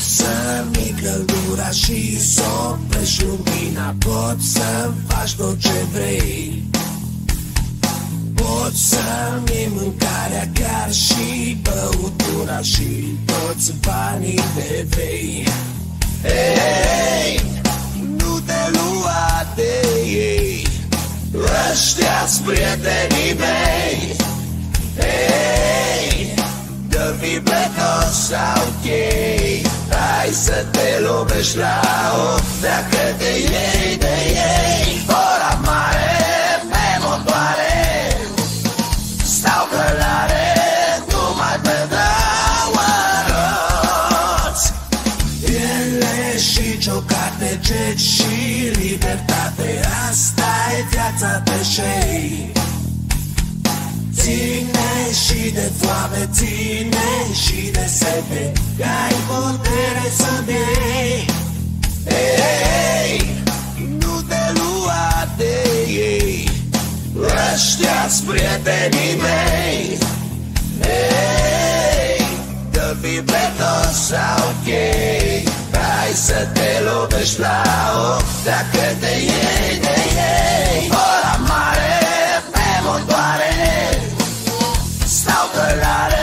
să-mi căldura și să oprești lumina. Poți să faci tot ce vrei, poți să-mi iei mâncarea, chiar și băutura și toți banii de vei. Hei, nu te lua de ei, ăștia-s prietenii mei. Hei, dă vibreto sau chei, hai să te lovești la ochi dacă te iei de ei. Ora mare pe motoare stau călare, nu mai pedau roți. Ele și ciocate, jet și libertate, asta e viața de șei. Ține și de foame, ține și de sete, că ai putere să-mi iei. Hei, nu te lua de ei, ăștia-s prietenii mei. Hei, dă vibreto sau chei, hai să te lovești la ochi dacă te iei de ei. Ora mare pe motoare stau călare,